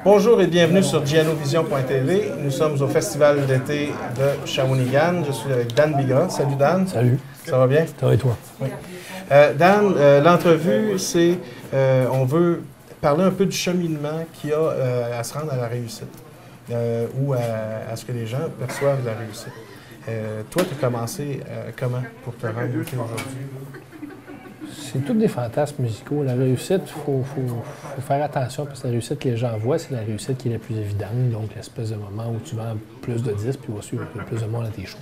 Bonjour et bienvenue sur gianovision.tv. Nous sommes au Festival d'été de Shawinigan. Je suis avec Dan Bigra. Salut Dan. Salut. Ça va bien? Ça va et toi? Oui. Dan, l'entrevue, c'est on veut parler un peu du cheminement qu'il y a à se rendre à la réussite ou à ce que les gens perçoivent la réussite. Toi, tu as commencé comment pour te rendre aujourd'hui? C'est tous des fantasmes musicaux. La réussite, il faut faire attention parce que la réussite que les gens voient, c'est la réussite qui est la plus évidente. Donc, l'espèce de moment où tu vends plus de disques puis tu vas suivre plus de monde à tes shows.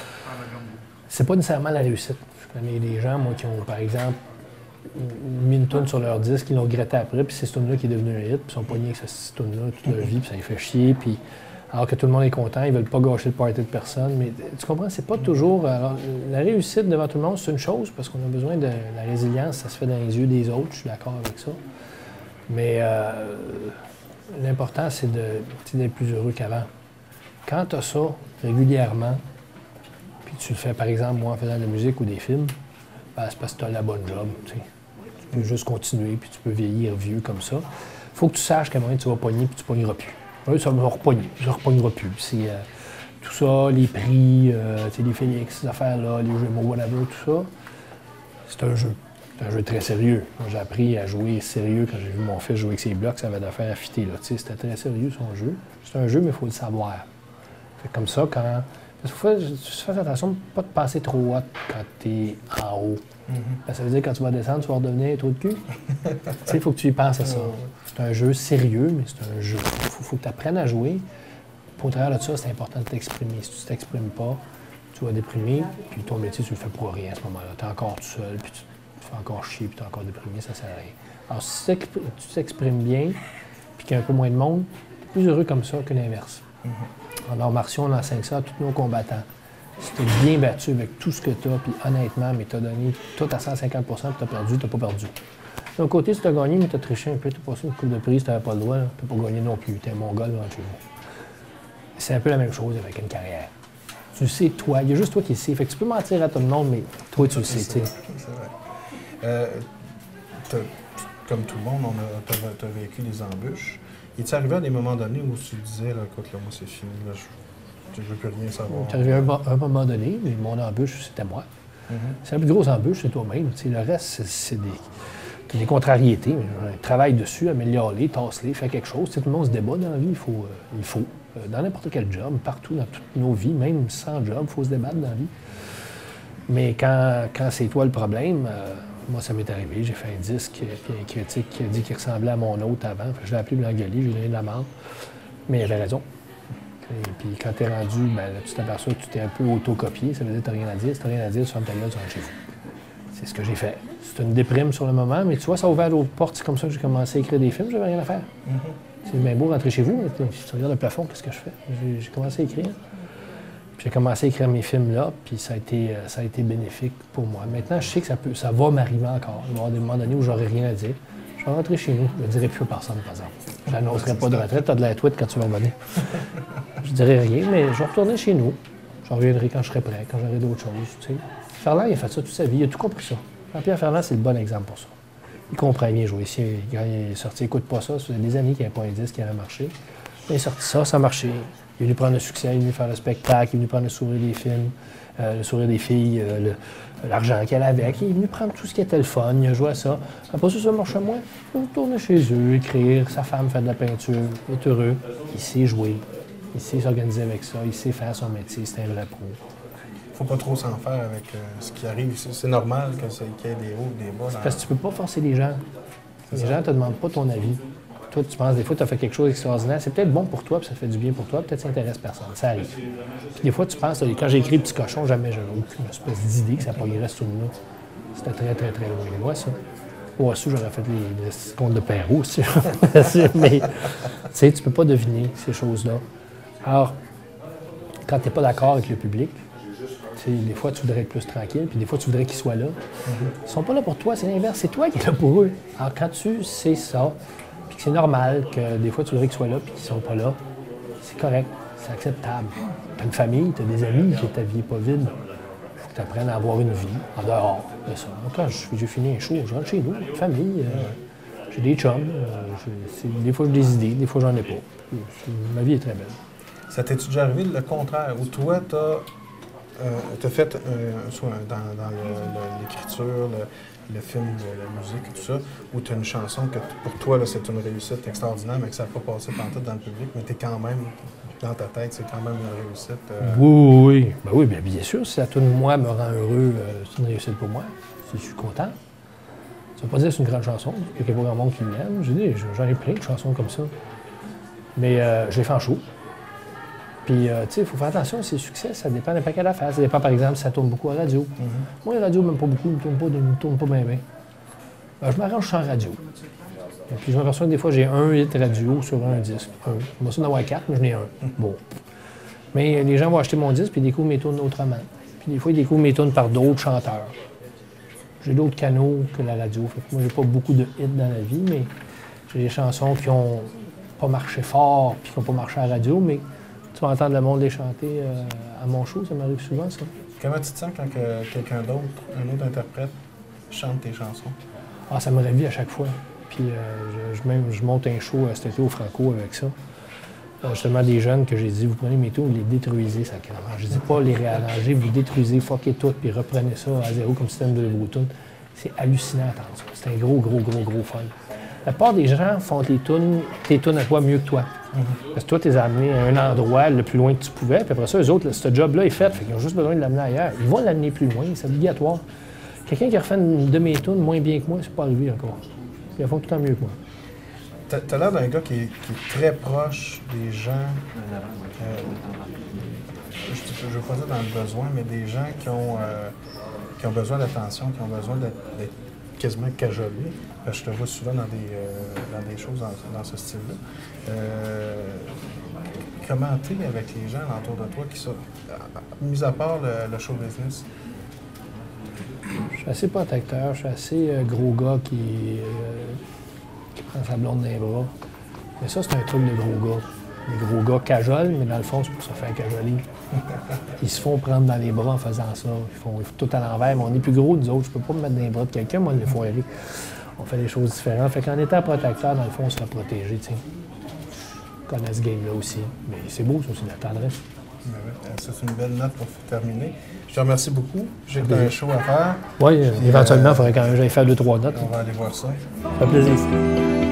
C'est pas nécessairement la réussite. Je connais des gens, moi, qui ont, par exemple, mis une toune sur leur disque, ils l'ont regretté après, puis c'est cette toune-là qui est devenue un hit, puis ils sont pognés avec cette toune-là toute leur vie, puis ça les fait chier, puis alors que tout le monde est content, ils veulent pas gâcher le party de personne, mais tu comprends, c'est pas toujours... Alors, la réussite devant tout le monde, c'est une chose, parce qu'on a besoin de la résilience, ça se fait dans les yeux des autres, je suis d'accord avec ça, mais l'important, c'est d'être plus heureux qu'avant. Quand tu as ça régulièrement, puis tu le fais, par exemple, moi, en faisant de la musique ou des films, ben, c'est parce que tu as la bonne job, tu sais. Tu peux juste continuer, puis tu peux vieillir vieux comme ça. Il faut que tu saches qu'à un moment, tu vas pogner, puis tu ne pogneras plus. Oui, ça va repogner, je ne repognerai plus. C'est tout ça, les prix, les Félix, ces affaires-là, les Gémeaux, whatever, tout ça, c'est un jeu. C'est un jeu très sérieux. Moi, j'ai appris à jouer sérieux quand j'ai vu mon fils jouer avec ses blocs, ça avait d'affaires à fitter, là. C'était très sérieux, son jeu. C'est un jeu, mais il faut le savoir. Fait comme ça, quand... Parce qu'il faut que tu fasses attention de ne pas te passer trop haut quand tu es en haut. Mm-hmm. Ça veut dire que quand tu vas descendre, tu vas redevenir un trou de cul. Tu sais, il faut que tu y penses à ça. C'est un jeu sérieux, mais c'est un jeu. Il faut que tu apprennes à jouer. Pour au travers de ça, c'est important de t'exprimer. Si tu ne t'exprimes pas, tu vas déprimer, puis ton métier, tu le fais pour rien à ce moment-là. Tu es encore tout seul, puis tu te fais encore chier, puis tu es encore déprimé, ça ne sert à rien. Alors, si tu t'exprimes bien, puis qu'il y a un peu moins de monde, tu es plus heureux comme ça que l'inverse. Mm-hmm. En arts martiaux, on enseigne ça à tous nos combattants. Si tu es bien battu avec tout ce que tu as, puis honnêtement, mais tu as donné tout à 150 puis tu as perdu, tu n'as pas perdu. D'un côté, si tu as gagné, mais tu as triché un peu, tu as passé une coupe de prise, tu n'avais pas le droit, tu n'as pas gagné non plus. Tu es un mongol devant chez vous. C'est un peu la même chose avec une carrière. Tu le sais, toi, il y a juste toi qui le sais. Fait que tu peux mentir à tout le monde, mais toi, tu le sais. C'est vrai. Comme tout le monde, tu as vécu des embûches. Es-tu arrivé à des moments donnés où tu disais, là, écoute, là, moi, c'est fini, là, je ne veux plus rien savoir? Tu es arrivé à un moment donné, mais mon embûche, c'était moi. Mm-hmm. C'est la plus grosse embûche, c'est toi-même. Le reste, c'est des contrariétés. Travaille dessus, améliore-les, tasse-les, fais quelque chose. Tout le monde se débat dans la vie, il faut. Dans n'importe quel job, partout, dans toutes nos vies, même sans job, il faut se débattre dans la vie. Mais quand c'est toi le problème, moi, ça m'est arrivé. J'ai fait un disque, puis un critique qui a dit qu'il ressemblait à mon autre avant. Je l'ai appelé Blanc-Gueulier, j'ai donné de la merde. Mais il avait raison. Et puis quand t'es rendu, ben, là, tu t'aperçois que tu t'es un peu autocopié. Ça veut dire que t'as rien à dire. Si t'as rien à dire, tu fermes ta gueule, tu rentres chez vous. C'est ce que j'ai fait. C'est une déprime sur le moment, mais tu vois, ça a ouvert d'autres portes. C'est comme ça que j'ai commencé à écrire des films, j'avais rien à faire. C'est bien beau rentrer chez vous, mais si tu regardes le plafond, qu'est-ce que je fais? J'ai commencé à écrire. Puis j'ai commencé à écrire mes films là, puis ça a été bénéfique pour moi. Maintenant, je sais que ça va m'arriver encore. Il va y avoir des moments donnés où j'aurai rien à dire. Je vais rentrer chez nous, je ne dirai plus à personne, par exemple. Je n'annoncerai pas de retraite, tu as de la tweet quand tu vas revenir. Je ne dirai rien, mais je vais retourner chez nous. Je reviendrai quand je serai prêt, quand j'aurai d'autres choses. Tu sais. Ferland, il a fait ça toute sa vie, il a tout compris ça. Jean-Pierre Ferland, c'est le bon exemple pour ça. Il comprend bien jouer. Quand il est sorti, écoute pas ça, ça faisait des années qu'il n'y avait pas un disque qui avait marché. Il est sorti ça, ça a marché. Il est venu prendre le succès, il est venu faire le spectacle, il est venu prendre le sourire des films, le sourire des filles, l'argent qu'elle avait. Il est venu prendre tout ce qui était le fun, il a joué à ça. Après ça marchait moins. Il retourne chez eux, écrire, sa femme fait de la peinture, il est heureux. Il sait jouer, il sait s'organiser avec ça, il sait faire son métier, c'est un vrai pro. Faut pas trop s'en faire avec ce qui arrive. C'est normal qu'il y ait des hauts, des bas. Parce que tu peux pas forcer les gens. Les gens ne te demandent pas ton avis. Toi, tu penses, des fois, tu as fait quelque chose d'extraordinaire. C'est peut-être bon pour toi, puis ça te fait du bien pour toi, peut-être ça n'intéresse personne. Ça arrive. Puis des fois, tu penses, quand j'ai écrit Petit Cochon, jamais j'avais aucune espèce d'idée que ça pognerait ce film-là. C'était très, très, très loin de moi, ça. Moi, aussi, j'aurais fait les contes de Perrault aussi. Mais, tu sais, tu peux pas deviner ces choses-là. Alors, quand tu n'es pas d'accord avec le public, des fois, tu voudrais être plus tranquille, puis des fois, tu voudrais qu'ils soient là. Ils sont pas là pour toi, c'est l'inverse. C'est toi qui es là pour eux. Alors, quand tu sais ça, puis que c'est normal que des fois, tu voudrais qu'ils soient là, puis qu'ils sont pas là, c'est correct, c'est acceptable. Tu as une famille, tu as des amis, que ta vie n'est pas vide. Il faut que tu apprennes à avoir une vie en dehors de ça. Donc, quand j'ai fini un show, je rentre chez nous, famille, J'ai des chums. Des fois, j'ai des idées, des fois, j'en ai pas. Ma vie est très belle. Ça t'est-tu déjà arrivé le contraire, où toi, tu as fait, soit dans l'écriture, le film, la musique, tout ça, où tu as une chanson que pour toi, là, c'est une réussite extraordinaire, mais que ça n'a pas passé pantoute dans le public, mais tu es quand même, dans ta tête, c'est quand même une réussite. Oui. Ben oui, bien sûr, si la tune moi me rend heureux, c'est une réussite pour moi. Si je suis content. Ça ne veut pas dire que c'est une grande chanson, il n'y a pas grand monde qui l'aime. J'en ai plein de chansons comme ça. Mais je les fais en show. Puis, tu sais, il faut faire attention, ces succès, ça dépend d'un paquet d'affaires. Ça dépend, par exemple, si ça tourne beaucoup à la radio. Moi, la radio, même pas beaucoup, ne tourne pas bien. Je m'arrange sans radio. Et puis, je m'aperçois que des fois, j'ai un hit radio sur un disque. Moi, ça d'en avoir 4, mais je n'ai un. Bon. Mais les gens vont acheter mon disque puis ils découvrent mes tunes autrement. Puis, des fois, ils découvrent mes tunes par d'autres chanteurs. J'ai d'autres canaux que la radio. Fait que moi, j'ai pas beaucoup de hits dans la vie, mais j'ai des chansons qui ont pas marché fort puis qui n'ont pas marché à la radio, mais tu vas entendre le monde les chanter à mon show, ça m'arrive souvent, ça. Comment tu te sens quand quelqu'un d'autre, un autre interprète, chante tes chansons? Ah, ça me ravit à chaque fois. Puis je monte un show cet été au Franco avec ça. Justement, des jeunes que j'ai dit, vous prenez mes tours, vous les détruisez, sacrément. Je dis pas les réarranger, vous détruisez, fuckez tout, puis reprenez ça à zéro comme système de Bluetooth. C'est hallucinant à entendre ça. C'est un gros fun. La plupart des gens font tes tunes à toi mieux que toi. Parce que toi, tu les as amenés à un endroit le plus loin que tu pouvais, puis après ça, eux autres, ce job-là est fait, ils ont juste besoin de l'amener ailleurs. Ils vont l'amener plus loin, c'est obligatoire. Quelqu'un qui refait une de mes tunes moins bien que moi, c'est pas arrivé encore. Ils font tout le temps mieux que moi. T'as l'air d'un gars qui est très proche des gens, je ne veux pas dire dans le besoin, mais des gens qui ont besoin d'attention, qui ont besoin d'être quasiment cajolés. Je te vois souvent dans des choses dans ce style-là. Comment t'es avec les gens autour de toi qui sont, mis à part le show business? Je suis assez protecteur, je suis assez gros gars qui prend sa blonde dans les bras. Mais ça, c'est un truc de gros gars. Les gros gars cajolent, mais dans le fond, c'est pour se faire cajoler. Ils se font prendre dans les bras en faisant ça. Ils font tout à l'envers, mais on est plus gros, nous autres. Je peux pas me mettre dans les bras de quelqu'un, moi, de les foirer. On fait des choses différentes. Fait qu'en étant protecteur, dans le fond, on se fait protéger, tu sais. On connaît ce game-là aussi. Mais c'est beau, ça, c'est de la tendresse. C'est une belle note pour terminer. Je te remercie beaucoup. J'ai un show à faire. Oui, éventuellement, il faudrait quand même que j'aille faire 2-3 notes. On va aller voir ça. Ça fait plaisir.